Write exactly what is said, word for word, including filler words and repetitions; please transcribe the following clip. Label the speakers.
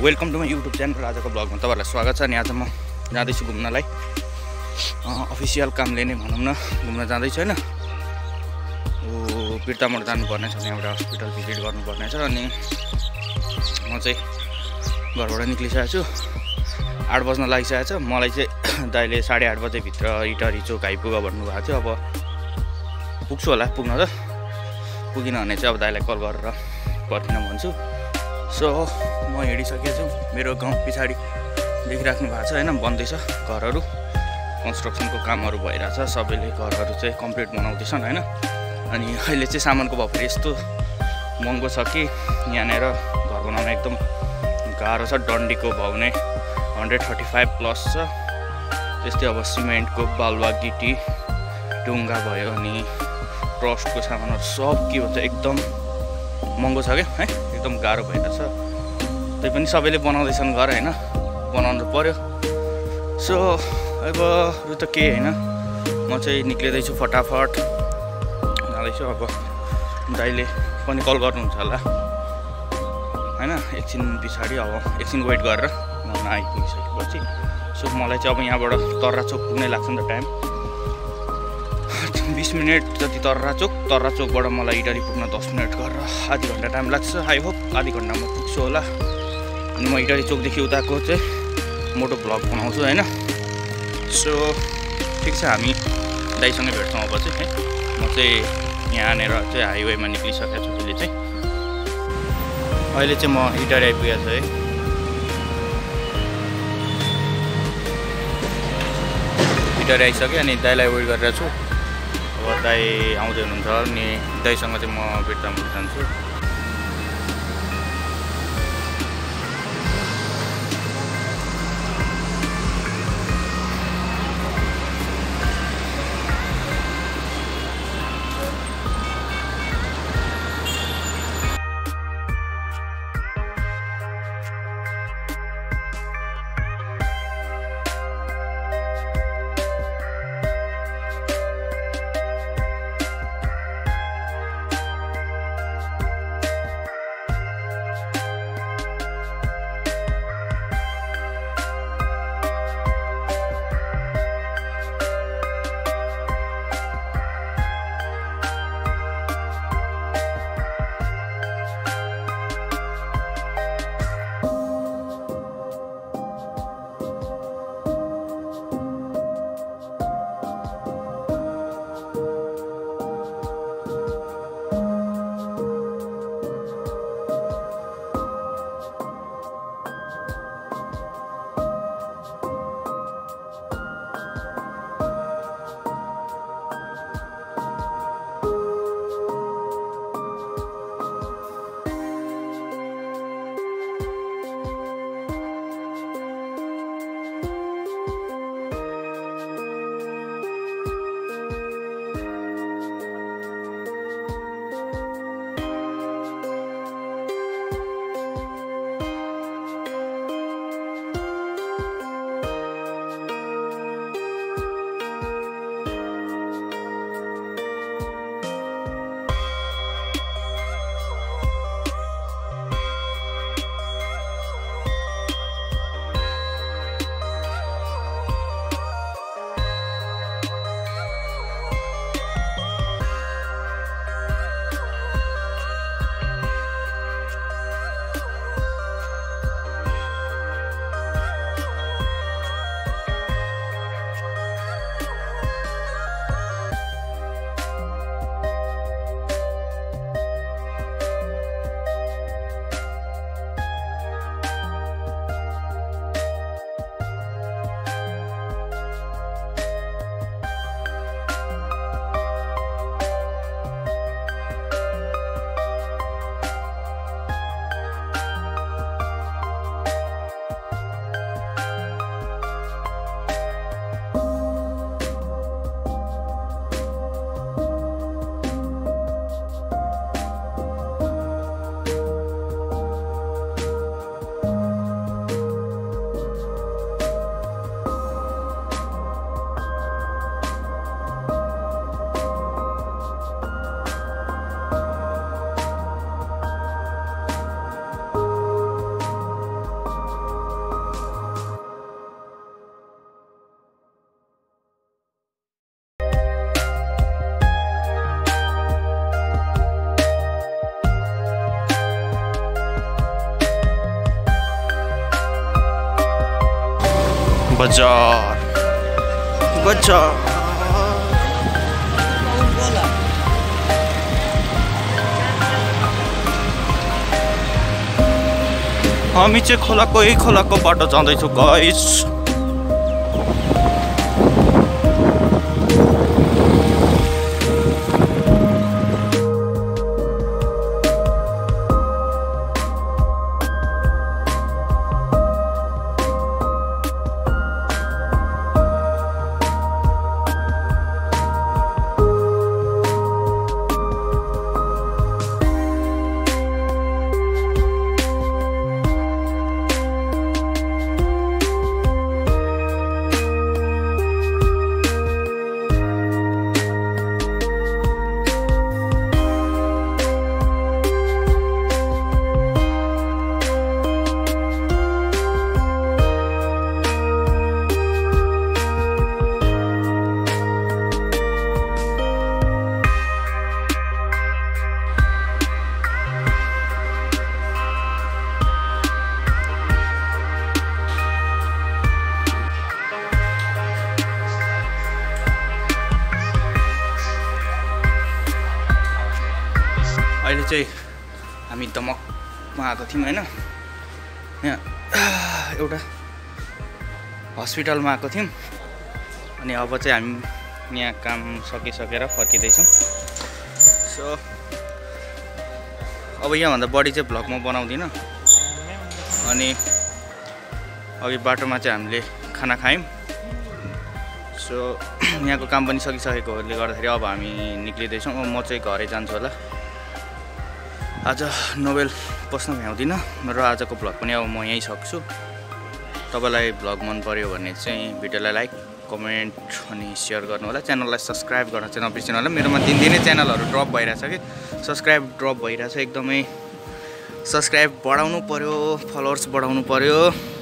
Speaker 1: Welcome to my YouTube channel. आजको ब्लगमा तपाईँहरूलाई स्वागत छ। अनि आज म जाँदैछु घुम्नलाई, अफिसियल कामले नै भनौँ न, घुम्न जाँदैछु होइन। बिर्तामोड जानुपर्ने छ, एउटा हस्पिटल भिजिट गर्नुपर्ने छ। अनि म चाहिँ घरबाट निक्लिसकेको छु, आठ बज्न लागिसकेको छ। मलाई चाहिँ दाइले साढे आठ बजेभित्र इटरी चोक आइपुग भन्नुभएको थियो। अब पुग्छु होला, पुग्न त पुगिन भने चाहिँ अब दाइलाई कल गरेर पर्खिन भन्छु। सो म हिँडिसकेको छु। मेरो गाउँ पछाडि देखिराख्नु भएको छ होइन, बन्दैछ घरहरू, कन्स्ट्रक्सनको कामहरू भइरहेछ। सबैले घरहरू चाहिँ कम्प्लिट बनाउँदैछन् होइन। अनि अहिले चाहिँ सामानको भाउ फेरि यस्तो महँगो छ कि यहाँनिर घर बनाउन एकदम गाह्रो छ। डन्डीको भाउ नै हन्ड्रेड थर्टी फाइभ प्लस छ। त्यस्तै अब सिमेन्टको बालुवा गिटी ढुङ्गा भयो, अनि ट्रस्टको सामानहरू सब के भन्छ एकदम महँगो छ क्या है, एकदम गाह्रो भइरहेछ। त्यही पनि सबैले बनाउँदैछन् घर होइन, बनाउनु पर्यो। सो अब रु त केही होइन, म चाहिँ निक्लिँदैछु फटाफट जाँदैछु। अब दाइले पनि कल गर्नुहुन्छ होला होइन, एकछिन पछाडि अब एकछिन वेट गरेर म आइपुगिसकेपछि। सो मलाई चाहिँ अब यहाँबाट तर्रा चोक पुग्नै लाग्छ नि त, टाइम बिस मिनट जति तर्रा चोक, तर्रा चोकबाट मलाई इटरी पुग्न दस मिनट गरेर आधी घन्टा टाइम लाग्छ। आई होप आधी घन्टामा पुग्छु होला। अनि म इटरी चोकदेखि उताको चाहिँ मोटो भ्लग बनाउँछु होइन। सो ठिक छ, हामी दाइसँगै भेट्छौँ अब चाहिँ है। म चाहिँ यहाँनिर चाहिँ हाइवेमा निक्लिसकेको छु अहिले चाहिँ। अहिले चाहिँ म इटरी आइपुगेको छु है। इटरी आइसकेँ अनि दाइलाई वेट गरेर छु। अब दाइ आउँदै हुनुहुन्छ अनि दाइसँग चाहिँ म बिर्तामोड जान्छु। बजार बजार हामी चाहिँ खोलाको यही खोलाको बाटो जाँदैछौँ गाइस। अहिले चाहिँ हामी दमकमा आएको थियौँ होइन, यहाँ एउटा हस्पिटलमा आएको थियौँ। अनि अब चाहिँ हामी यहाँ काम सकिसकेर फर्किँदैछौँ। सो अब यहाँभन्दा बढी चाहिँ भ्लग म बनाउँदिनँ। अनि अघि बाटोमा चाहिँ हामीले खाना खायौँ। सो यहाँको काम पनि सकिसकेकोले गर्दाखेरि अब हामी निक्लिँदैछौँ। अब म चाहिँ घरै जान्छु होला। आज नोभेल बस्न भ्याउँदिनँ र आजको भ्लग पनि अब म यहीँ सक्छु। तपाईँलाई भ्लग मन पर्यो भने चाहिँ भिडियोलाई लाइक कमेन्ट अनि सेयर गर्नु होला। च्यानललाई सब्सक्राइब गर्न चाहिँ नबिर्सिनु होला। मेरोमा दिनदिनै च्यानलहरू ड्रप भइरहेछ कि सब्सक्राइब ड्रप भइरहेछ एकदमै। सब्सक्राइब बढाउनु पर्यो, फलोवर्स बढाउनु पर्यो।